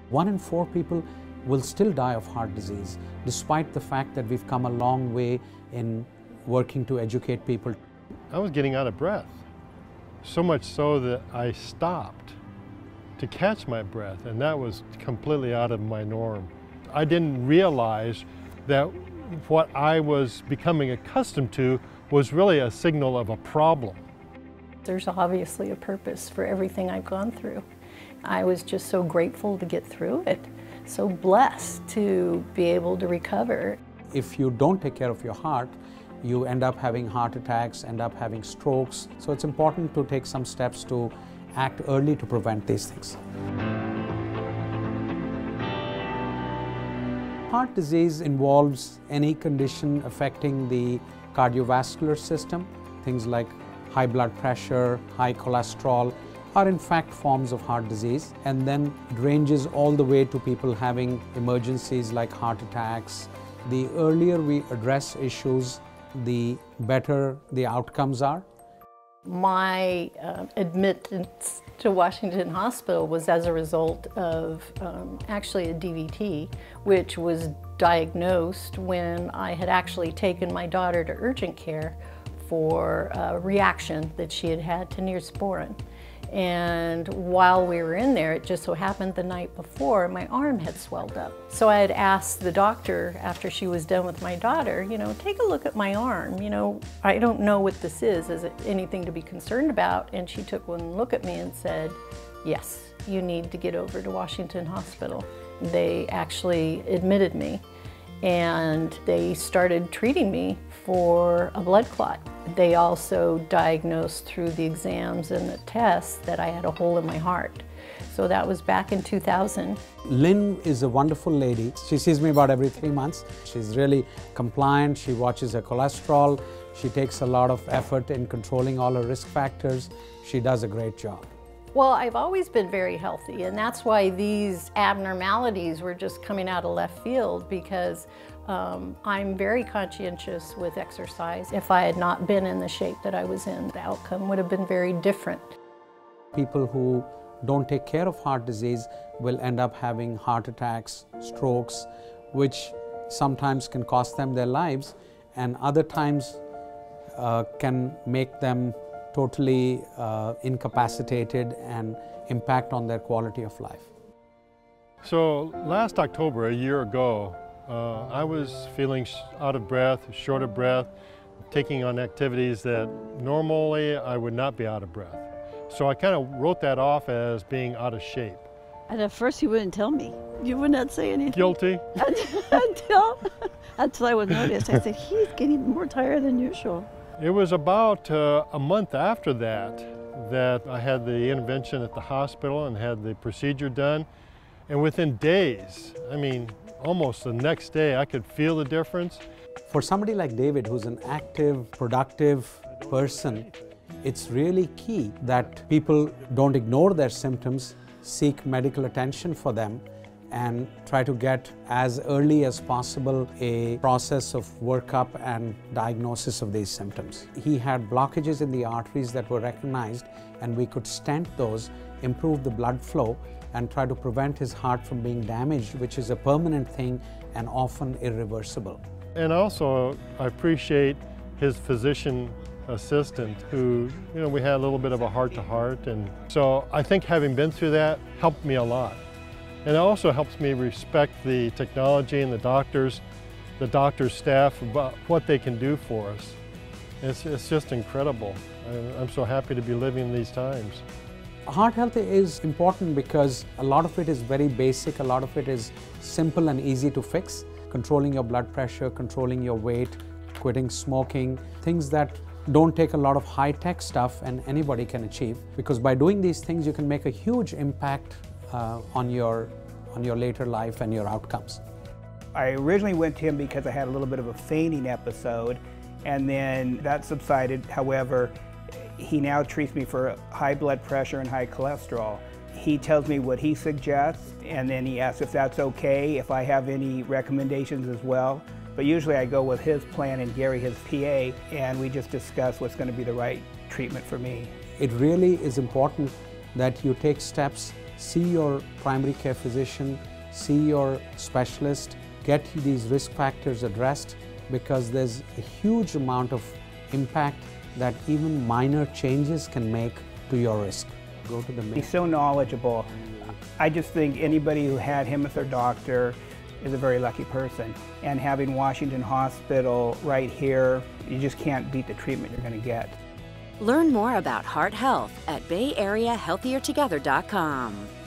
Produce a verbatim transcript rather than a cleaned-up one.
One in four people will still die of heart disease, despite the fact that we've come a long way in working to educate people. I was getting out of breath, so much so that I stopped to catch my breath, and that was completely out of my norm. I didn't realize that what I was becoming accustomed to was really a signal of a problem. There's obviously a purpose for everything I've gone through. I was just so grateful to get through it, so blessed to be able to recover. If you don't take care of your heart, you end up having heart attacks, end up having strokes. So it's important to take some steps to act early to prevent these things. Heart disease involves any condition affecting the cardiovascular system. Things like high blood pressure, high cholesterol are in fact forms of heart disease. And then it ranges all the way to people having emergencies like heart attacks. The earlier we address issues, the better the outcomes are. My uh, admittance to Washington Hospital was as a result of um, actually a D V T, which was diagnosed when I had actually taken my daughter to urgent care for a reaction that she had had to Neosporin. And while we were in there, it just so happened the night before, my arm had swelled up. So I had asked the doctor after she was done with my daughter, you know, take a look at my arm. You know, I don't know what this is. Is it anything to be concerned about? And she took one look at me and said, yes, you need to get over to Washington Hospital. They actually admitted me and they started treating me for a blood clot. They also diagnosed through the exams and the tests that I had a hole in my heart. So that was back in two thousand. Lynn is a wonderful lady. She sees me about every three months. She's really compliant. She watches her cholesterol. She takes a lot of effort in controlling all her risk factors. She does a great job. Well, I've always been very healthy, and that's why these abnormalities were just coming out of left field, because um, I'm very conscientious with exercise. If I had not been in the shape that I was in, the outcome would have been very different. People who don't take care of heart disease will end up having heart attacks, strokes, which sometimes can cost them their lives, and other times uh, can make them totally uh, incapacitated and impact on their quality of life. So last October, a year ago, uh, I was feeling out of breath, short of breath, taking on activities that normally I would not be out of breath. So I kind of wrote that off as being out of shape. And at first you wouldn't tell me. You would not say anything. Guilty. until, until I would notice. I said, he's getting more tired than usual. It was about uh, a month after that that I had the intervention at the hospital and had the procedure done. And within days, I mean, almost the next day, I could feel the difference. For somebody like David, who's an active, productive person, it's really key that people don't ignore their symptoms, seek medical attention for them, and try to get as early as possible a process of workup and diagnosis of these symptoms. He had blockages in the arteries that were recognized, and we could stent those, improve the blood flow, and try to prevent his heart from being damaged, which is a permanent thing and often irreversible. And also, I appreciate his physician assistant who, you know, we had a little bit of a heart-to-heart, and so I think having been through that helped me a lot. And it also helps me respect the technology and the doctors, the doctor's staff, about what they can do for us. It's, it's just incredible. I'm so happy to be living these times. Heart health is important because a lot of it is very basic, a lot of it is simple and easy to fix. Controlling your blood pressure, controlling your weight, quitting smoking, things that don't take a lot of high-tech stuff and anybody can achieve. Because by doing these things, you can make a huge impact Uh, on your on your later life and your outcomes. I originally went to him because I had a little bit of a fainting episode, and then that subsided. However, he now treats me for high blood pressure and high cholesterol. He tells me what he suggests, and then he asks if that's okay, if I have any recommendations as well. But usually I go with his plan and Gary, his P A, and we just discuss what's going to be the right treatment for me. It really is important that you take steps see your primary care physician, see your specialist, get these risk factors addressed, because there's a huge amount of impact that even minor changes can make to your risk. Go to the main. He's so knowledgeable. I just think anybody who had him as their doctor is a very lucky person. And having Washington Hospital right here, you just can't beat the treatment you're going to get. Learn more about heart health at bay area healthier together dot com.